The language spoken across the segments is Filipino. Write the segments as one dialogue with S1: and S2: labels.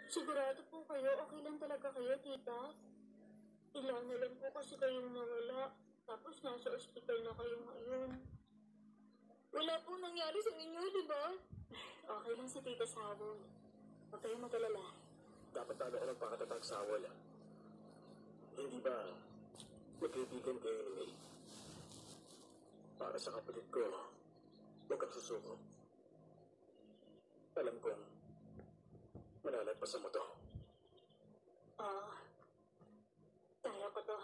S1: Sigurado po kayo, okay lang talaga kayo, tita? Ilang na lang po kasi kayong nawala. Tapos nasa ospital na kayo ngayon. Wala pong nangyari sa inyo, di ba? Okay lang si Tita Sawol. Huwag kayong mag-alala.
S2: Dapat tayo ako ng pakatatag sa awal. Hindi ba magkaibigan kayo ni May? Para sa kapatid ko, huwag kang susuko. Alam kong malalagpasan mo to.
S1: Kaya ko to.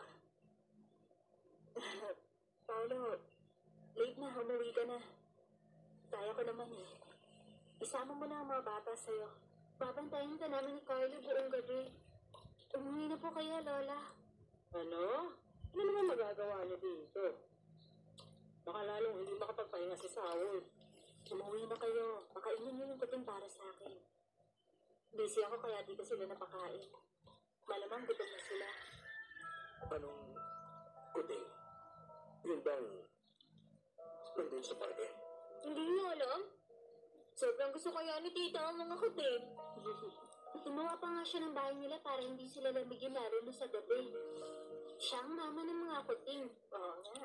S1: Paolo, late na, umuwi ka na. Kaya ko naman eh. Isama mo na ang mga bata sa'yo. Babantayan ka namin ni Carlo buong gabi. Umuwi na po kayo, Lola.
S3: Ano? Ano naman magagawa niyo dito? Baka lalong hindi makapagpahinga si Saul.
S1: Umuwi na kayo. Pakainin niyo yung kuting para sa akin. Busy ako kaya di ko sila napakain. Malamang gutom na sila.
S2: Anong kuting? Yun bang nandun sa parke?
S1: Hindi niyo alam? Sobrang gusto kaya ni Tita ang mga kuting. Gumawa pa nga siya ng bahay nila para hindi sila lamigin lalo na sa gabi. Siya ang mama ng mga kuting. Oo nga.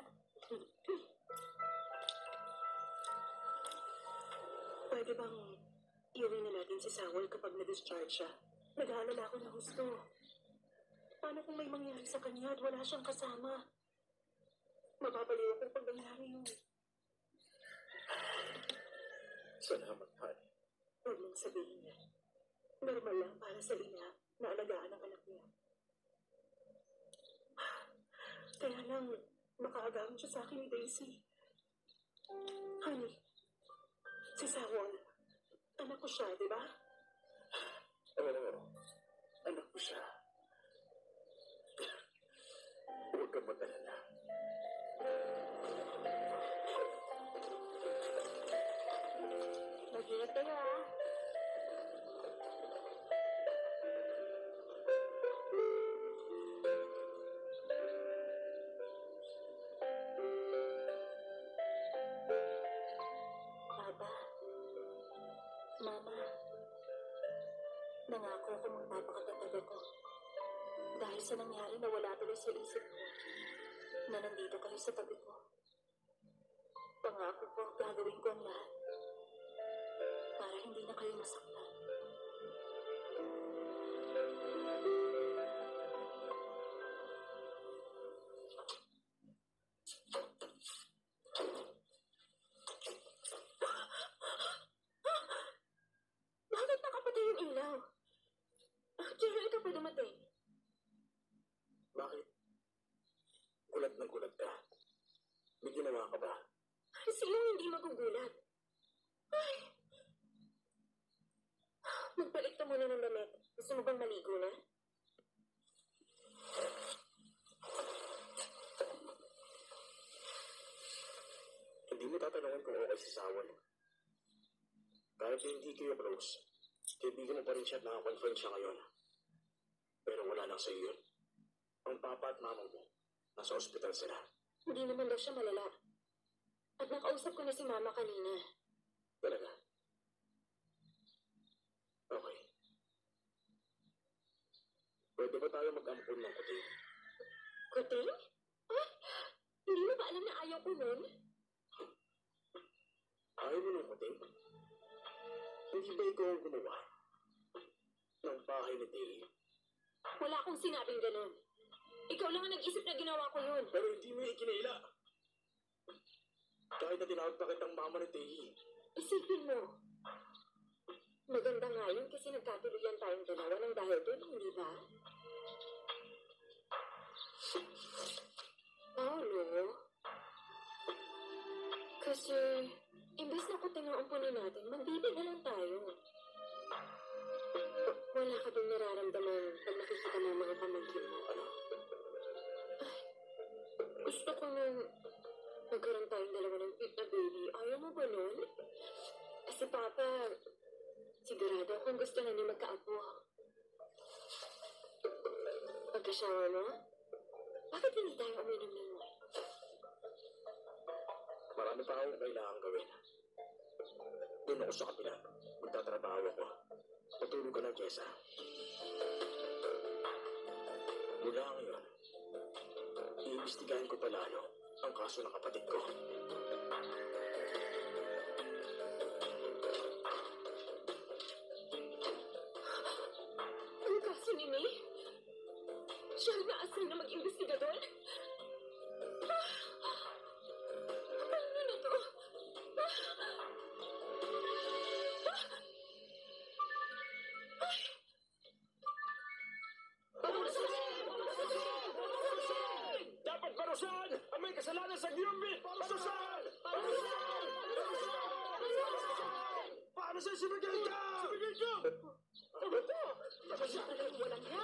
S3: Pwede bang iuwi na natin si Saul kapag na-discharge siya? Nag-aalala ako na gusto. Paano kung may mangyari sa kanya at wala siyang kasama? Mababaliw ako pag nangyari yun.
S2: Salamat, Han.
S3: Huwag mong sabihin niya. Normal lang para sa Lina na alagaan ang anak niya. Kaya lang, makaagawin siya sa akin ni Daisy. Honey, si Saul, anak ko siya, di ba?
S2: Oo, anak ko siya. Huwag kang mag-alala.
S1: Mag-ingat kayo ah. Papa, Mama, nangako ako magpapakatatag ako. Dahil sa nangyari na wala tuloy sa isip ko, na nandito kayo sa tabi ko. Pangako ko, gagawin ko ang lahat para hindi na kayo masaktan. Bakit nakapatay yung ilaw? Kaya ito pa dumating.
S2: Bakit? Gulat na gulat ka. May ginawa ka ba?
S1: Sinong hindi magugulat? Ay! Magpalit ka muna ng damit. Gusto mo bang maligo na?
S2: Hindi mo tatanungin kung okay si Sawan. Kahit hindi kayo close, kaibigan mo pa rin siya at nakakonfront siya ngayon. Pero wala lang sa iyo yun. Ang papa at mama mo, nasa ospital sila.
S1: Hindi naman daw siya malala. At nakausap ko na si Mama kanina.
S2: Talaga? Okay. Pwede ba tayo mag-ampun ng kuting?
S1: Kuting? Ah, hindi mo ba alam na ayaw ko nun?
S2: Ayaw mo ng kuting? Hindi ba ikaw ang gumawa ng bahay ni Tay?
S1: Wala akong sinabing ganun. Ikaw lang ang nag-isip na ginawa ko yun.
S2: Pero hindi mo ikinaila. Kahit na tinawag pa kitang mama ni Tay.
S1: Isipin mo. Maganda nga yun kasi nagkatuluyan tayong dalawa ng dahil doon, hindi ba? Paolo? Kasi, imbes na kuting ang umpunin natin, magbibig na lang tayo. Wala ka bang nararamdaman pag nakikita mo ang mga pamangkin mo?
S2: Ano?
S1: Gusto ko nung magkaroon tayong dalawa ng cute na baby. Ayaw mo ba nun? Kasi Papa, sigurado akong gusto na niya magkaapo. Pagkasyawa mo, bakit hindi tayo uminom ng wine?
S2: Marami pa akong kailangan gawin. Doon ako sa kapila. Magtatrabaho ako. Matulog ka na, Jessa. iimbestigahan ko palalo ang kaso ng kapatid ko.
S3: Ang kaso ni May? Siya ang naasal na mag-investigador? Paano na to?
S2: Dapat parusahan ang may kasalanan sa Giyumbi! Parusahan! Parusahan! Paano sa'yo sumigil ka? Sumigil ka!
S3: Walang hiya.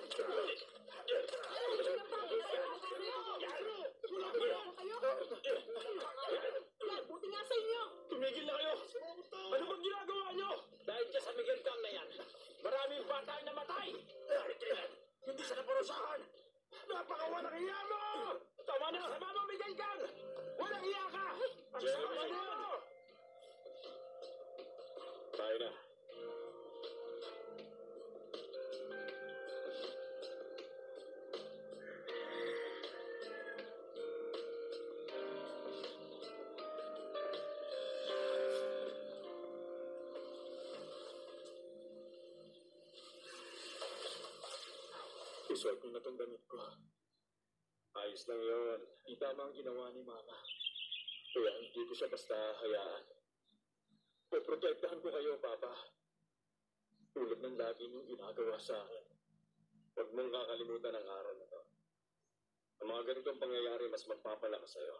S3: Buti nga sa inyo.
S2: Tumigil na kayo! Ano bang ginagawa nyo? Dahil dyan sa Miguel Gang na yan, maraming bata ay namatay! Hindi sila parusahan! Napakawalang hiya mo! Tama na! Sama mo, Miguel Gang! Walang hiya ka! Ang sama mo! Tayo na. Isuot ko na tong damit ko. Ayos lang yun. Di tama ang ginawa ni Mama. Kaya hindi ko siya basta hayaan. Poprotektahan ko kayo, Papa. Tulad ng lagi niyong ginagawa sa akin. Huwag mong kakalimutan ang araw na to. Ang mga ganitong pangyayari mas magpapalakas sa'yo.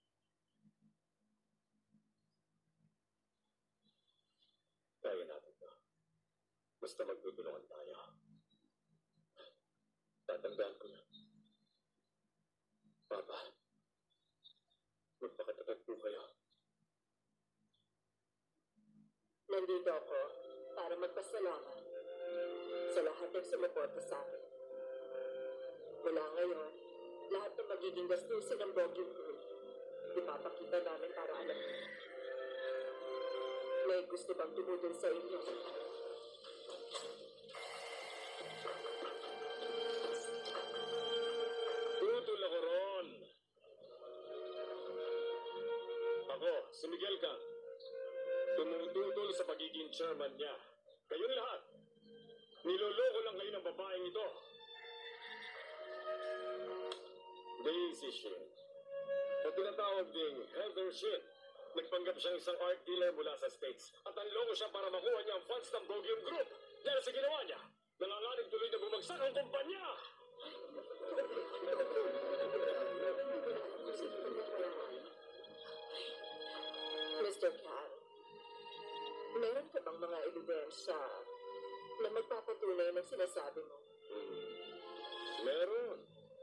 S2: Kaya natin to. Basta magtutulungan tayo. Tatandaan ko na. Papa, magpakatatag po kayo.
S3: Nandito ako para magpasalamat sa lahat ng sumuporta sa akin. Mula ngayon, lahat ng magiging gastusin ng Bogging Group, ipapakita namin para alam niyo. May gusto bang tumutol sa inyo?
S2: Tutol ako ron. Ako, si Miguel Gang. Tumututol sa pagiging chairman niya. Kayong lahat, niloloko lang kayo ng babaeng ito. Daisy Shin. O tinatawag ding Heather Shin. Nagpanggap siyang isang art dealer mula sa States at nanloko siya para makuha niya ang funds ng Bogium Group. Dahil sa ginawa niya, nanganganig tuloy na bumagsak ang kumpanya.
S3: Mr. Cal, meron ka bang mga ebidensya na magpapatunay ng sinasabi mo?
S2: Meron.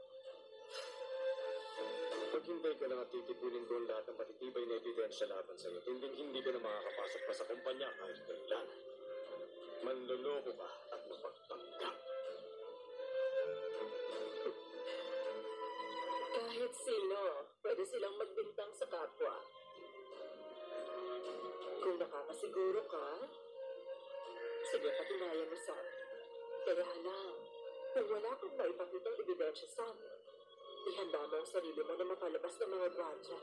S2: Maghintay ka lang at titipunin doon lahat ng matitibay na ebidensya laban sa'yo. Hindi ka na makakapasok pa sa kumpanya kahit kailan. Manloloko ka at mapagpanggap.
S3: Kahit sino, pwede silang magbintang sa kapwa. Kung nakakasiguro ka, sige, patunayan mo sa akin. Kaya lang, kung wala kang maipakitang ebidensya sa amin, ihanda mo ang sarili mo na mapalabas ng mga gwardiya.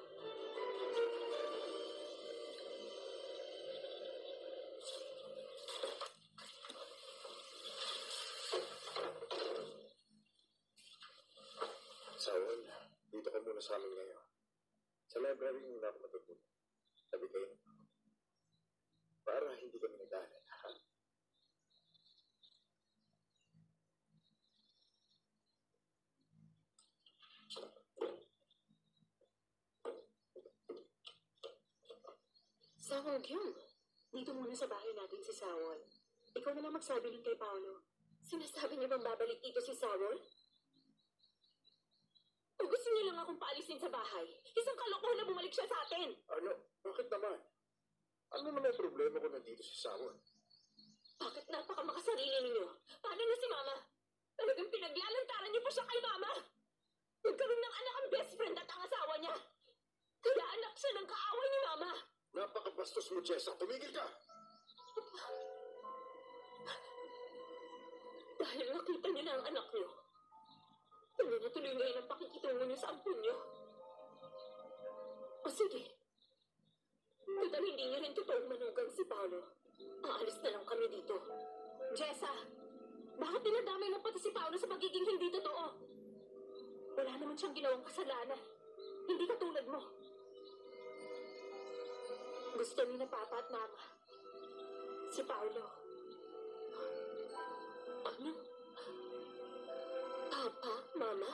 S2: Sawan, dito ka muna sa amin ngayon. Sa library muna ako matutulog. Sabi kayo, para hindi kami nagdaanan, ha?
S3: Sawag yun. Dito muna sa bahay natin si Sawol. Ikaw na lang magsabi nun kay Paolo. Sinasabi niyo bang babalik dito si Sawol? O gusto niyo lang akong paalisin sa bahay? Isang kalokohan na bumalik siya sa atin.
S2: Ano? Bakit naman? Ano naman ang problema ko nandito si Sawan?
S3: Bakit napakamakasarili ninyo? Paano na si Mama? Talagang pinaglalantaran niyo pa siya kay Mama. Nagkaroon ng anak ang best friend at ang asawa niya. Kaya anak siya ng kaaway ni Mama.
S2: Napakabastos mo, Jessa. Tumigil ka!
S3: Dahil nakita niyo na ang anak niyo. Ano na tuloy ngayon ang pakikitungo niyo sa ampun niyo. O sige. Total hindi niya rin totoong manugang si Paolo. Aalis na lang kami dito. Jessa! Bakit dinadamay mo pati si Paolo sa pagiging hindi totoo? Wala naman siyang ginawang kasalanan. Hindi katulad mo. Gusto ni na Papa at Mama. Si Paolo. Ano? Papa? Mama?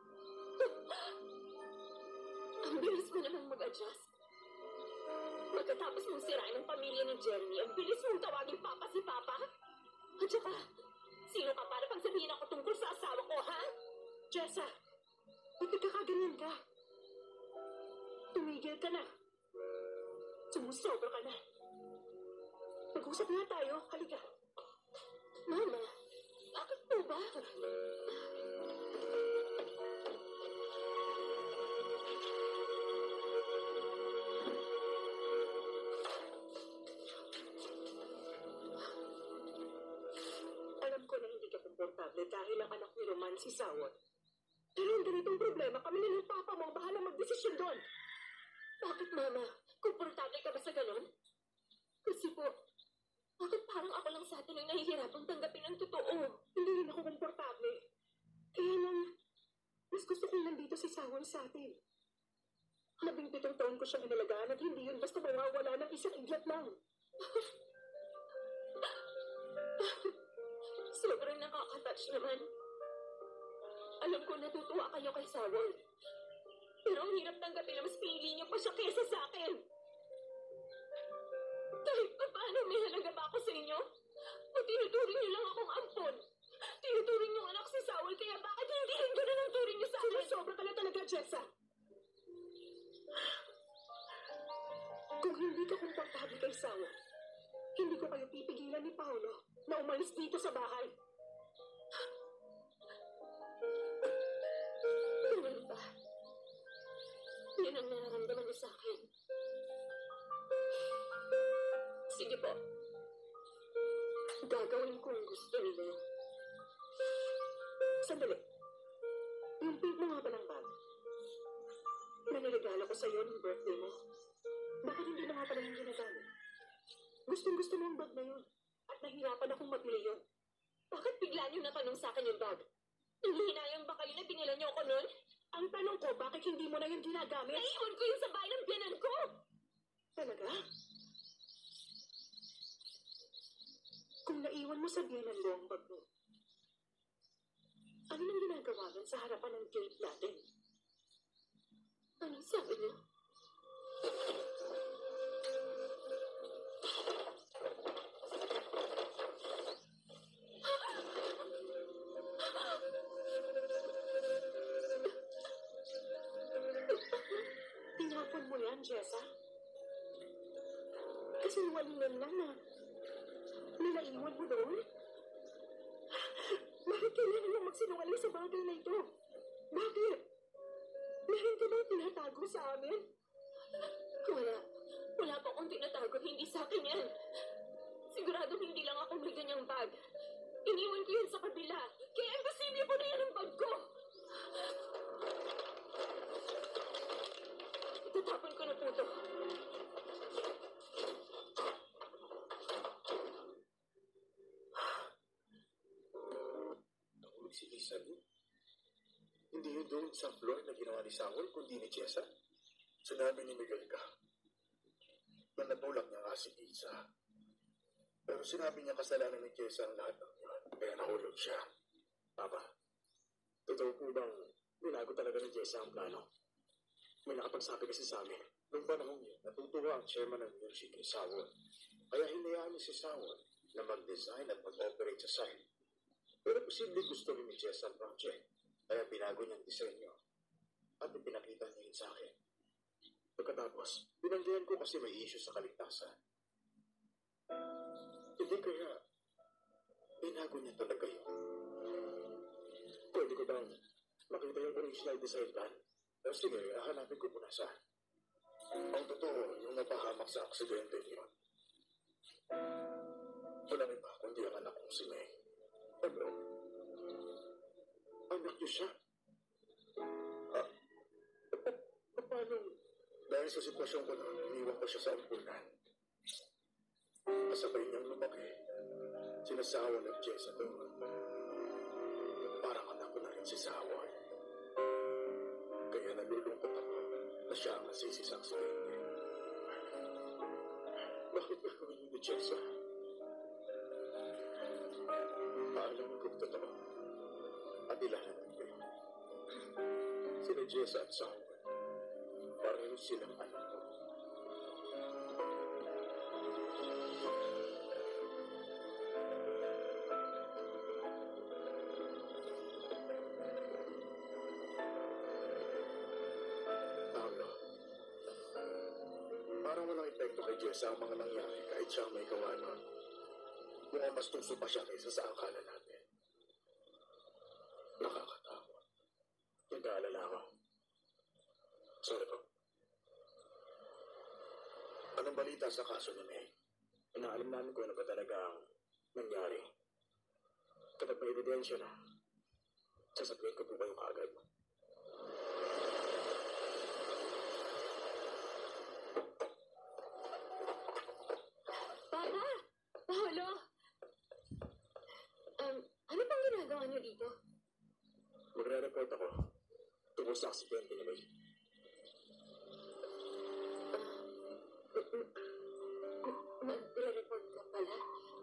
S3: Ang bilis mo namang mag-adjust. Pagkatapos mong sirain ang pamilya ni Jeremy, ang bilis mong tawagin Papa si Papa? At saka, sino ka para pagsabihin ako tungkol sa asawa ko, ha? Jessa, bakit kakaganyan ka? Tumigil ka na. Sumusobra ka na. Mag-usap nga tayo. Halika. Mama, bakit po ba? Alam ko na hindi ka komportable dahil ang anak ni Roman si Sawon. Pero ang ganitong problema, kami na ng papa mo ang bahala magdesisyon doon. Bakit, Mama? Komportable ka ba sa ganon? Kasi po, bakit parang ako lang sa atin ang nahihirapang tanggapin ang totoo? Hindi rin ako komportable. Kaya lang, mas gusto kong nandito si Sawon sa atin. 17 taon ko siyang inalagaan at hindi yun basta mawawala ng isang iglat lang. Sobrang nakaka-touch naman. Alam ko natutuwa kayo kay Sawon. Pero ang hirap tanggapin na mas pinili niyo pa siya kesa sa akin. Kahit pa paano may halaga ba ako sa inyo? O tinuturing niyo lang akong ampon? Tinuturing niyo anak si Sawon, kaya bakit hindi rin ganun ang turing niyo sa akin? Sobra ka na talaga, Jessa. Kung hindi ka komportable kay Sawon, hindi ko kayo pipigilan ni Paolo na umalis dito sa bahay. Ganun ba? Yan ang nararamdaman niyo sa akin. Sige po. Gagawin ko ang gusto nila. Sandali. Yung pink mo nga ba ng bag? Naniregalo ko sa'yo ng birthday mo. Bakit hindi na nga pala yung ginagamit? Gustong-gusto mo ang bag na yun. At nahirapan akong mabili yun. Bakit bigla niyo natanong sa akin yung bag? Nanghihinayan ba kayo na pinila niyo ako nun? Ang tanong ko, bakit hindi mo na yun ginagamit? Naiwan ko yun sa bahay ng biyanan ko! Talaga? Kung naiwan mo sa biyanan mo ang bag mo, ano nang ginagawa nun sa harapan ng gate natin? Ano sabi niyo? Tinapon mo yan, Jessa? Kasi walingan lang na nilaiwan mo doon? Bakit kailangan mo magsinungaling sa bagay na ito? Bakit? Meron ka bang tinatago sa amin? Wala. Wala po akong tinatago. Hindi sa akin yan. Sigurado hindi lang ako may ganyang bag. Iniwan ko yun sa kabila. Kaya imposible po na yan ang bag ko. Itatapon ko na po ito.
S2: Nahulog si Lisa doon. Hindi yun doon sa floor na ginawa ni Sawol, kundi ni Jessa. Sinabi ni Miguel ka na natulak niya nga si Lisa. Pero sinabi niya kasalanan ni Jessa ang lahat ng yun. Kaya nahulog siya.
S4: Papa, totoo po bang binago talaga ni Jessa ang plano? May nakapagsabi kasi sa amin.
S2: Noong panahon yun, natutuwa ang chairman ng music ni Sawol. Kaya hinayaan niya si Sawol na mag-design at mag-operate sa site. Pero posibleng gusto rin ni Jessa ang project. Kaya binago niyang disenyo at ipinakita niya yun sa akin. Pagkatapos, binanggihan ko kasi may issue sa kaligtasan. Hindi kaya binago niya talaga yun.
S4: Pwede ko bang makita yung original design plan?
S2: Pero sige, hahanapin ko muna saan. Ang totoo, yung napahamak sa aksidente niyo. Walang iba kundi ang anak kong si May. Ano? Anak niyo siya?
S4: Dahil sa sitwasyon ko noon, iniwan ko siya sa ampunan. Kasabay niyang lumaki, sinasawa ng Jessa doon. Parang anak ko na rin si Sawa. Kaya nalulungkot ako na siya ang nasisi sa aksidente. Bakit gagawin niyo ni Jessa? Paalamin kong totoo. At ilahanin ko. Sila Jessa at Sawa. Pareho silang anak ko. Paolo, parang walang epekto kay Jessa ang mga nangyari kahit siya ang may gawa nun. Mukhang mas tungso pa siya kaysa sa akala natin. Nakakatakot. Nag-aalala ako. Sorry po. Anong balita sa kaso ni May? Inaalam namin kung ano ba talaga ang nangyari. Kapag may ebidensya na, sasabihin ko po kayo kaagad.
S1: Papa! Paolo! Ano pang ginagawa niyo dito?
S2: Magre-report ako tungkol sa aksidente ni May.
S1: Magre-report ka pala?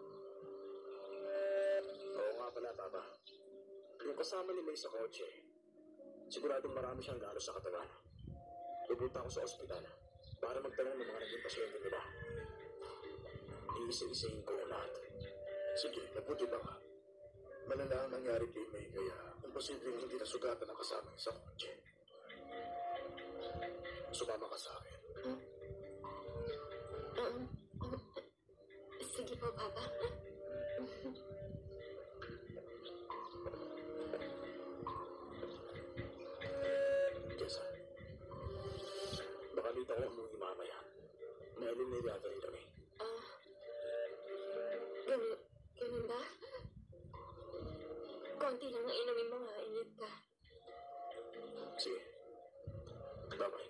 S2: Oo nga pala, Papa. Yung kasama ni May sa kotse, siguradong marami siyang galos sa katawan. Pupunta ako sa ospital para magtanong ng mga naging pasyente nila. Iisa-isahin ko na lahat.
S4: Sige, mabuti ba ka? Malala ang nangyari kay May kaya imposibleng hindi nasugatan ang kasama niya sa kotse. Sumama ka sa akin.
S1: Sige po, Papa.
S2: Jessa, baka dito ako umuwi mamaya. May eliminate rin kami.
S1: Ganun ba? Konti lang ang inumin mo nga, init ka.
S2: Sige. Bye-bye.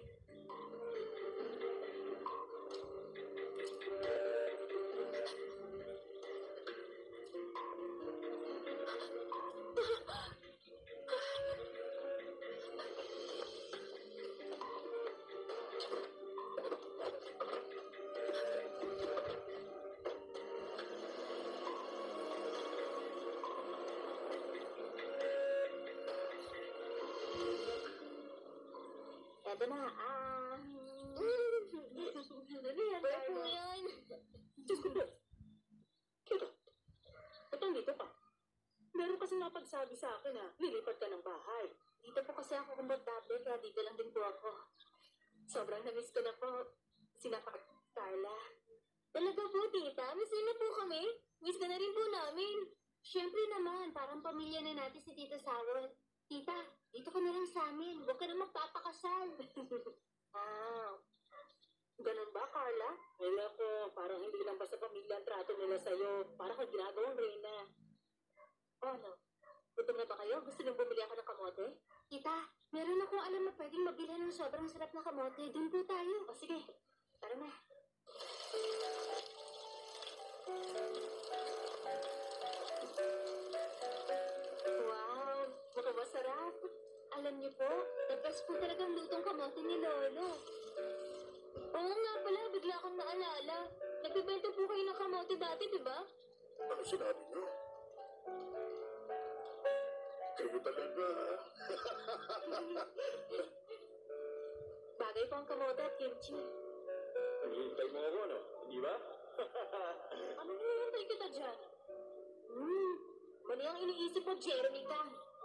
S1: Eto na, ano yan? Pwede yan.
S3: Diyos ko po. Kira, ba't nandito ka? Meron kasi napagsabi sa akin na nilipat ka ng bahay.
S1: Dito po kasi ako komportable, kaya dito lang din po ako. Sobrang na-miss ko na po. Sina Carla. Talaga po, tita? Miss na po kami. Miss ka na rin po namin. Siyempre naman, parang pamilya na natin si Tita Sawon. Tita, dito ka na lang sa amin. Huwag ka na magpapakasal.
S3: Ganun ba, Carla? Wala ko, parang hindi lang basta pamilya ang trato nila sa'yo. Parang kang ginagawang reyna.
S1: Ano? Gutom na ba kayo? Gusto nyo bumili ako ng kamote? Tita, meron akong alam na pwedeng mabilhan ng sobrang sarap na kamote. Doon po tayo. O sige, tara na. Wow, mukhang masarap. Alam niyo po, the best po talagang lutong kamote ni Lolo. Oo nga pala, bigla akong naalala. Nagbibenta po kayo ng kamote dati, di ba?
S4: Ano sinabi niyo? Kayo talaga.
S1: Bagay po ang kamote at kimchi.
S2: Hintay mo ako, no? Di ba?
S1: Ano hinihintay kita dyan? Mali ang iniisip mo, Jeremy ka.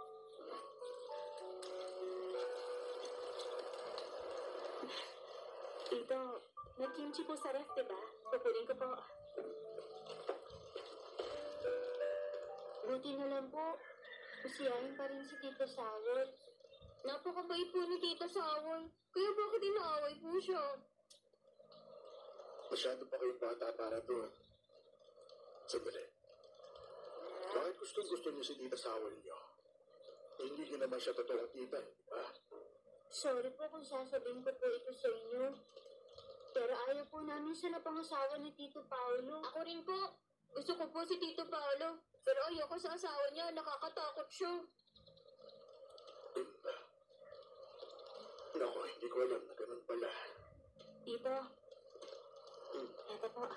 S1: Tito, may kimchi po sa ref, diba? Kukunin ko po. Buti na lang po. Usiyahin pa rin si Tito Sawon. Napakabait po ni Tito Sawon. Kaya bakit inaaway po siya?
S4: Masyado pa kayong bata para doon. Sandali. Bakit gustong-gusto niyo si Tita Sawon niyo? Hindi niyo naman siya totoong tita, di ba?
S1: Sorry po kung sasabihin ko po ito sa inyo. Pero ayaw po namin siya na pangasawa ni Tito Paolo. Ako rin po. Gusto ko po si Tito Paolo. Pero ayoko sa asawa niya. Nakakatakot siya.
S2: Naku, hindi ko alam na ganun pala.
S1: Tito, eto po.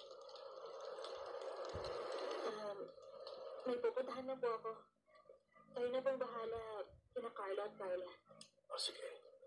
S1: May pupuntahan na po ako. Kayo na pong bahala kina Carla at Carla.
S2: O sige.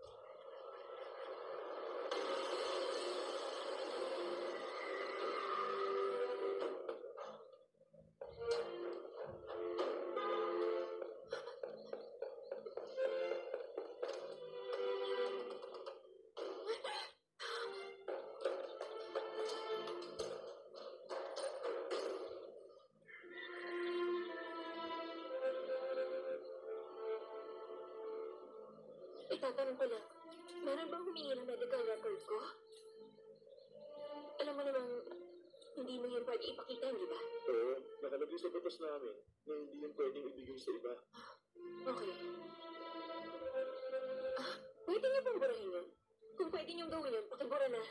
S1: Itatanong ko lang, meron bang humingi ng medical record ko? Alam mo namang, hindi mo yun pwede ipakita, hindi ba?
S2: Oo, nakalagay sa batas namin na hindi yun pwedeng ibigay sa iba.
S1: Okay. Pwede niyo bang burahin yun? Kung pwede niyong gawin yun, pakibura na.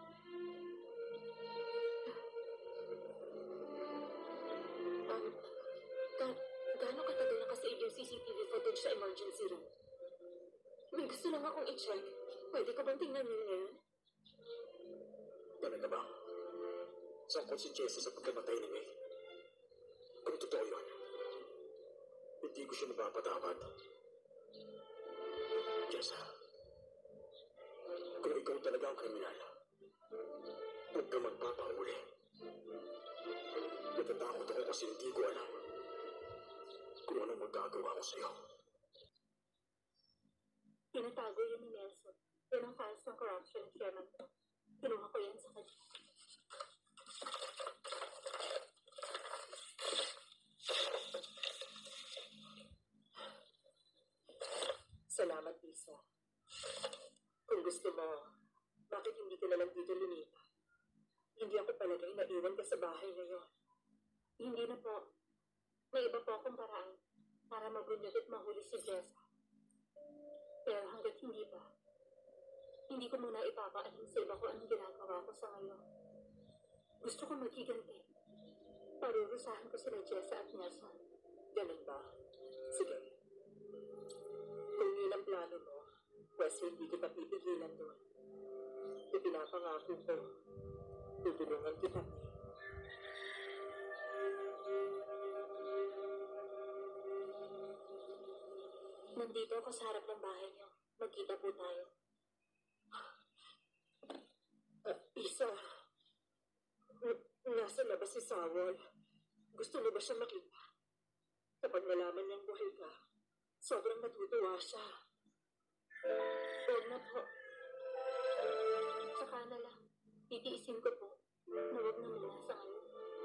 S1: Gaano katagal nakasave yung CCTV footage sa emergency room? May gusto lang akong i-check. Pwede ka bang tingnan yun ngayon?
S2: Talaga ba? Sangkot si Jessa sa pagkamatay ni May. Kung totoo yun, hindi ko siya mapapatawad. Jessa, kung ikaw talaga ang kriminal, huwag ka magpapahuli. Natatakot ako kasi hindi ko alam kung anong magagawa ko sa'yo.
S1: Tinatago yun ni Nelson. Yan ang files ng corruption chairman ko. Kinuha ko yan sa kanya.
S3: Salamat, Lisa. Kung gusto mo, bakit hindi ka nalang dito lumipat? Hindi ako palagay na iwan ka sa bahay ngayon.
S1: Hindi na po. May iba po akong paraan para magunyag at mahuli si Jessa. Pero hanggat hindi pa, hindi ko muna ipapaalam sa iba ko anong ginagawa ko sa ngayon. Gusto ko maghiganti. Parurusahan ko sila Jessa at Nelson.
S3: Ganun ba? Sige. Kung yun ang plano mo, pwes hindi kita pipigilan doon. Ipinapangako ko, tutulungan kita.
S1: Nandito ako sa harap ng bahay niyo. Magkita po tayo.
S3: Isa, nasa labas si Sawol. Gusto mo ba siya makita? Kapag nalaman niyang buhay ka, sobrang matutuwa siya.
S1: Huwag na po. Saka na lang. Titiisin ko po na huwag na muna sa ngayon.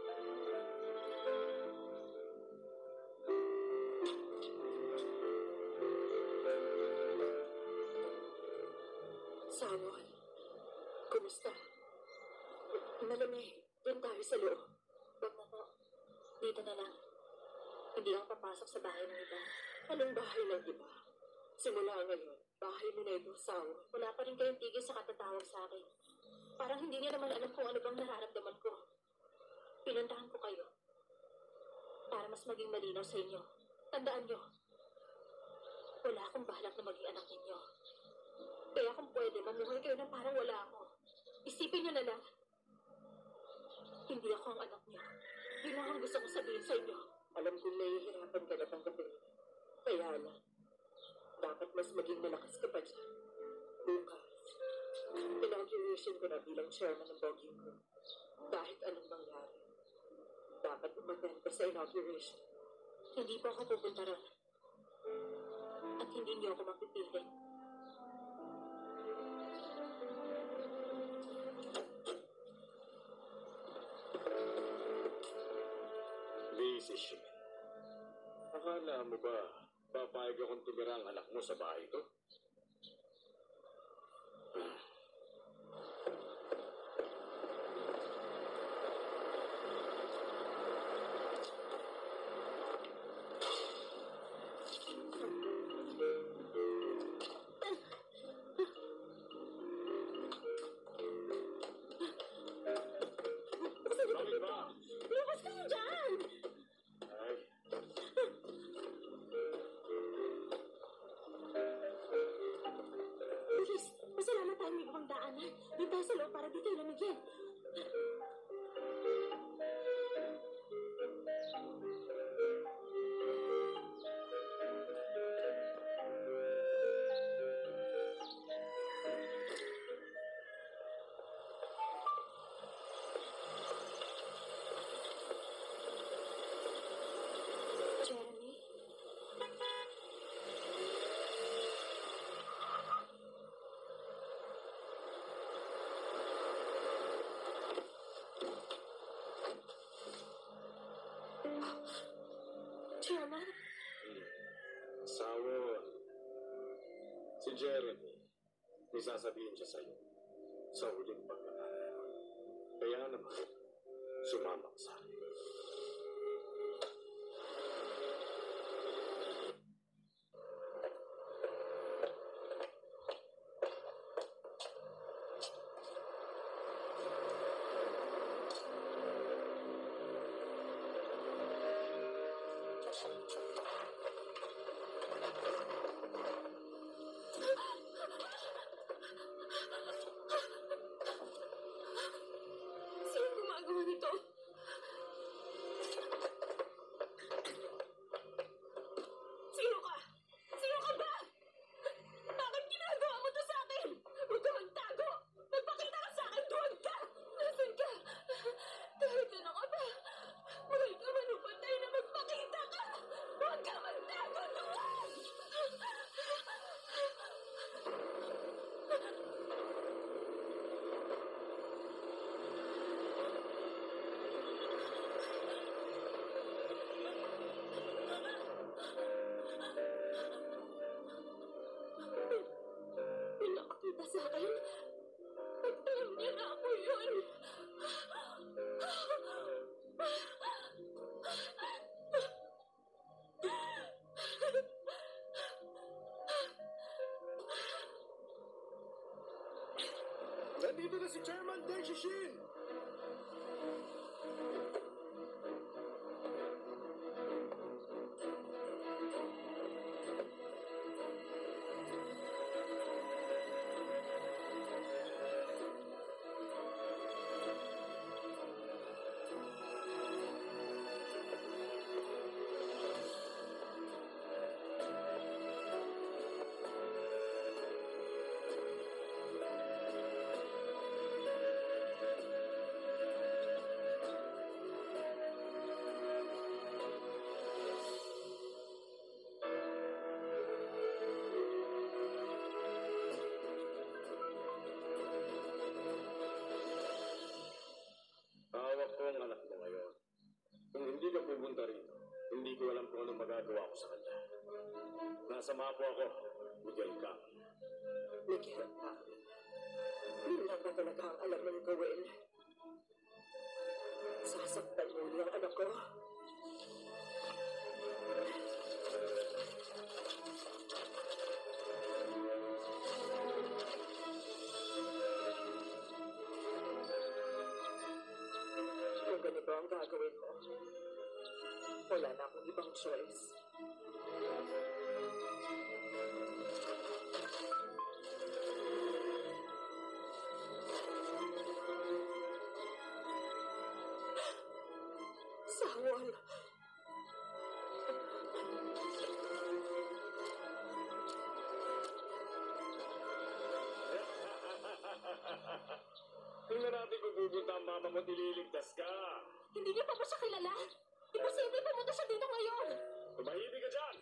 S3: Sawol, kumusta? Malamig, doon tayo sa loob.
S1: Huwag na po. Dito na lang. Hindi ako papasok sa bahay ng iba.
S3: Anong bahay ng iba? Simula ngayon, bahay mo na ito, Sawol.
S1: Wala pa rin kayong tigil sa katatawag sa akin. Parang hindi niyo naman alam kung ano bang nararamdaman ko. Pinuntahan ko kayo. Para mas maging malinaw sa inyo. Tandaan niyo. Wala akong balak na maging anak ninyo. Kaya kung pwede, mamuhay kayo na parang wala ako. Isipin niyo na lang. Hindi ako ang anak niyo. Yun lang ang gusto ko sabihin sa inyo.
S3: Alam kong nahihirapan ka na tanggapin. Kaya lang, dapat mas maging malakas ka pa dyan. Bukas, inauguration ko na bilang chairman ng bogging group. Kahit anong mangyari, dapat umattend ka sa inauguration.
S1: Hindi po ako pupunta ron. At hindi niyo ako mapipilit.
S2: Decision. Akala mo ba, papayag akong tumira ang anak mo sa bahay ko?
S1: loob para di kayo lamigyan. Jeremy? Chairman?
S2: Sawon. Si Jeremy, may sasabihin siya sa'yo sa huling pagkakataon. Kaya naman, sumama ka sa akin.
S1: Sino gumagawa nito? Sino ka? Sino ka ba? Bakit ginagawa mo to sa akin? Huwag ka magtago! Magpakita ka sa akin! Duwag ka! Nasaan ka? Kahit ano ka ba? Mahal ka man o patay na magpakita ka! Huwag ka magtago! Duwag! May nakakita sa akin. At alam niya na ako yun.
S2: Nandito na si Chairman Deng Shishin! Hawak ko ang anak mo ngayon. Kung hindi ka pupunta rito, hindi ko alam kung anong magagawa ko sa kanya. Nasa mapo ako, Miguel Kang.
S3: Miguel pa. Yun lang ba talaga ang alam mong gawin? Sasaktan mo ulit ang anak ko? Kung ganito ang gagawin mo, wala na akong ibang choice. Sawol!
S2: Tingnan natin kung pupunta ang mama mo at ililigtas ka.
S1: Hindi niya pa ba siya kilala? Imposible pumunta siya dito ngayon.
S2: Tumahimik ka dyan!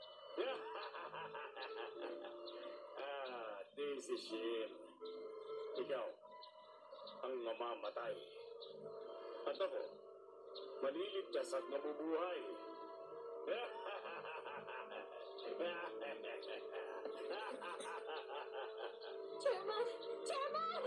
S2: This is Shin. Ikaw, ang mamamatay. At ako, maliligtas at mabubuhay.
S1: Chairman! Chairman!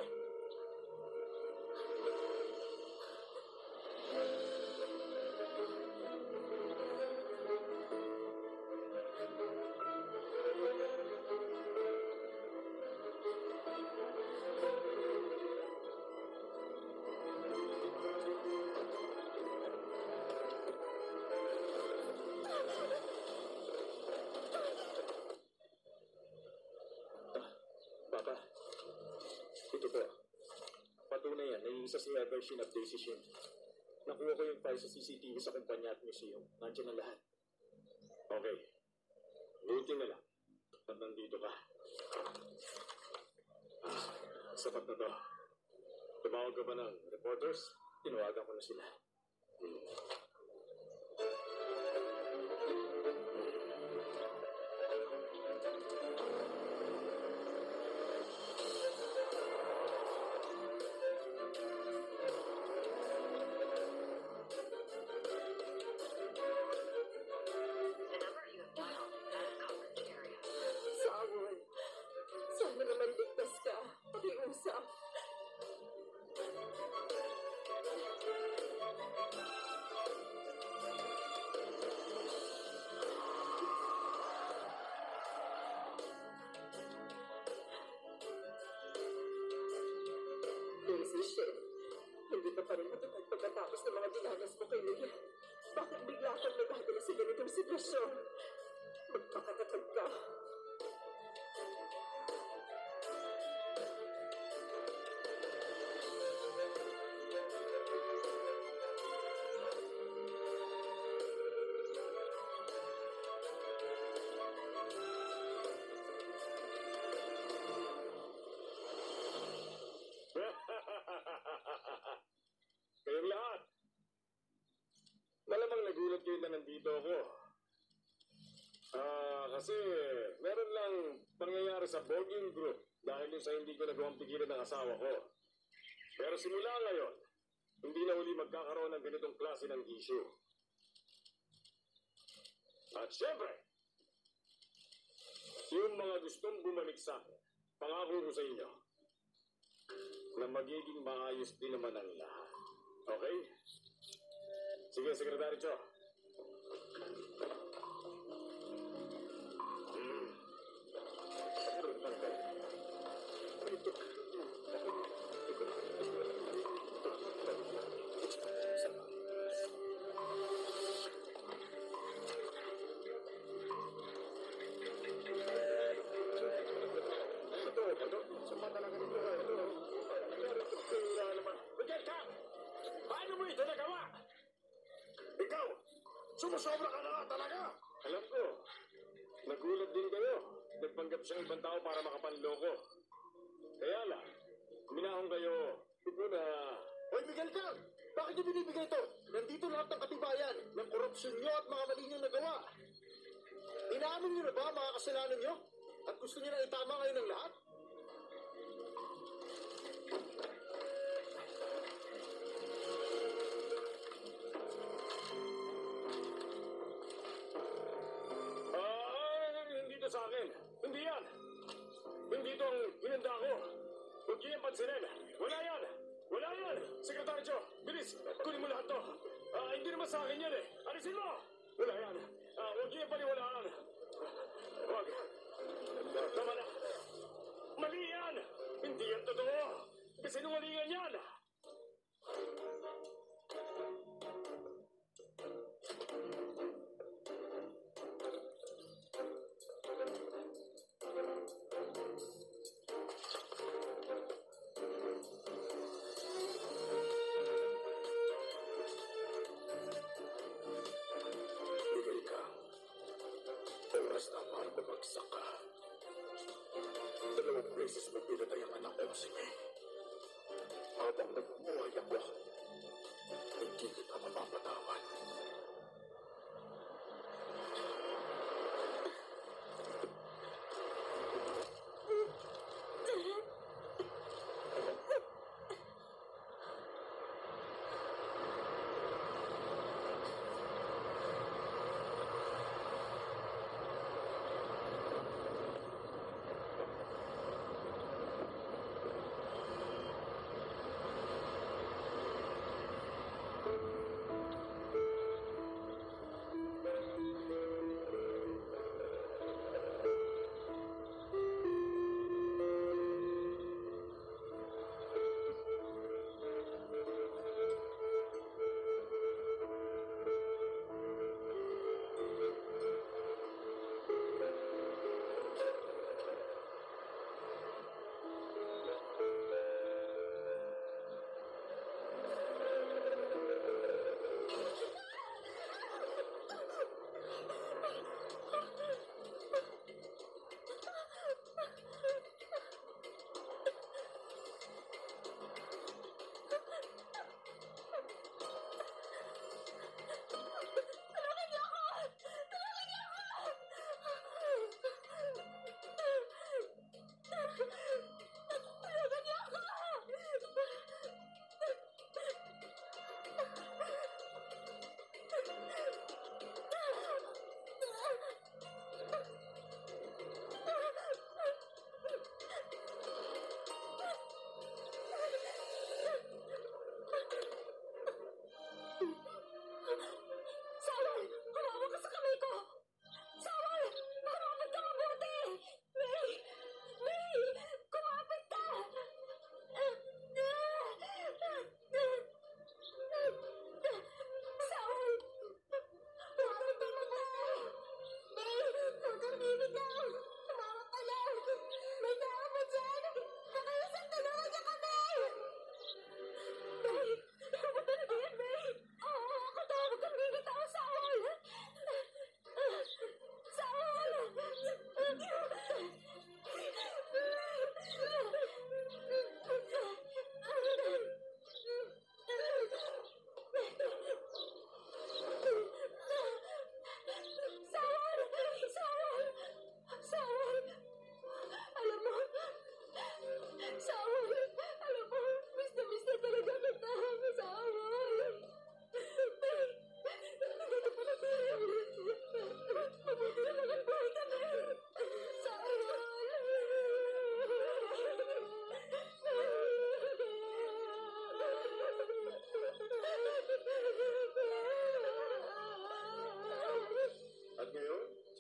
S4: isa si Evershin at Daisy Shin. Nakuha ko yung file sa CCTV sa kumpanya at museum. Nandiyan na lahat.
S2: Okay. Buti na lang. At nandito ka. Sapat na to. Tumawag ka ba ng reporters?
S4: Tinawagan ko na sila.
S3: Sawol, sana naman ligtas ka. Pakiusap. Decision. Hindi ka pa rin matatag pagkatapos ng mga dinanas mo kay Leah. Bakit bigla kang nagdadala sa ganitong sitwasyon? Magpakatatag ka.
S2: Kayong lahat. Malamang nagulat kayo na nandito ako. Kasi meron lang pangyayari sa Bogging Group dahil yun sa hindi ko nagawang pigilan ng asawa ko. Pero simula ngayon, hindi na uli magkakaroon ng ganitong klase ng issue. At syempre, yung mga gustong bumalik sa akin, pangako ko sa inyo, na magiging maayos din naman ang lahat. Okay? Sige, Sekretary Cho. Paano mo ito nagawa? Ikaw, sumusobra ka na nga talaga. Alam ko, nagulat din kayo. Nagpanggap siyang ibang tao para makapanloko. Kaya lang, minahong kayo. Ito na... Hoy, Miguel Kang! Bakit niyo binibigay ito? Nandito lahat ng katibayan ng korupsyon niyo at mga mali niyo nagawa. Inaamin niyo na ba ang mga kasalanan niyo? At gusto niyo na itama kayo ng lahat? Hindi ito sa akin. Hindi yan. Hindi ito ang hinanda ko. Huwag niyo yung pansinin. Wala yan. Wala yan. Sekretary Joe, bilis. Kunin mo lahat to. Hindi naman sa akin yan eh. Alisin mo. Wala yan. Huwag niyo yung paniwalaan. Huwag. Tama na. Mali yan. Hindi yan totoo. Kasinungalingan yan. Bigay ka. Oras na para bumagsak ka. 2 beses mo pinatay ang anak ko si May. Habang nagbuhay ako, hindi kita mapapatawan.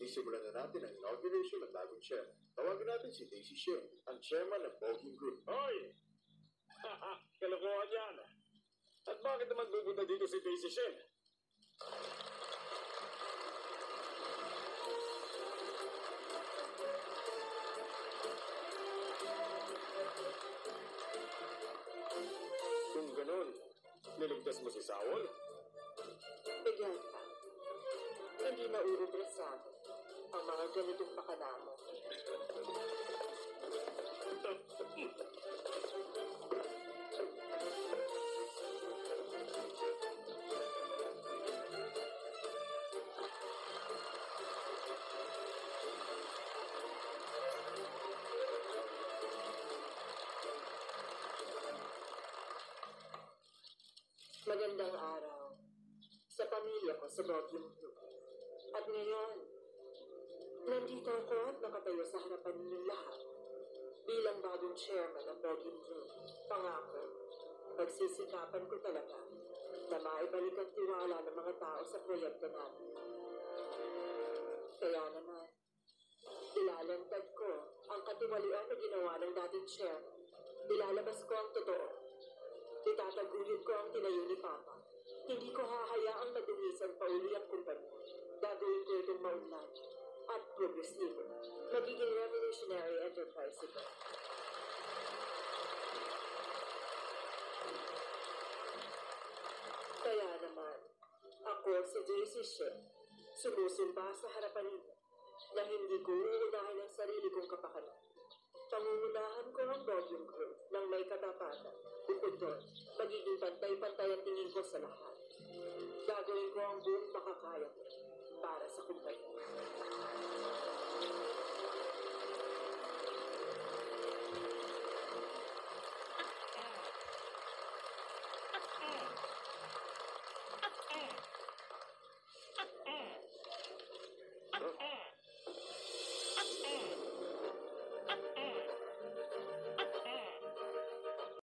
S4: Sisimulan na natin ang inauguration ng bagong chair. Tawagin natin si Daisy Shen, ang chairman ng Bogging Group.
S2: Hoy! Kalokohan yan. At bakit naman pupunta dito si Daisy Shen? Kung ganun, niligtas mo si Saul?
S3: Bigyan ka. Hindi na urubresa ang mga ganitong pakanamo. Magandang araw sa pamilya ko sa Bogging Group. At ngayon, nandito ako at nakatayo sa harapan ninyong lahat bilang bagong chairman ng Bogging Group. Pangako, pagsisikapan ko talaga na maibalik ang tiwala ng mga tao sa proyekto natin. Kaya naman, ilalantad ko ang katiwalian na ginawa ng dating chairman. Ilalabas ko ang totoo. Itataguyod ko ang tinayo ni Papa. Hindi ko hahayaang madungisan pa uli ang kumpanya. Gagawin ko itong maunlad at progresibo. Magiging revolutionary enterprise ito. Kaya naman, ako si Daisy Shen, sumusumba sa harapan ninyo na hindi ko uunahin ang sarili kong kapakanan. Pangungunahan ko ang Bogging Group ng may katapatan. Bukod doon, magiging pantay-pantay ang tingin ko sa lahat. Gagawin ko ang buong makakaya ko para sa kumpanya.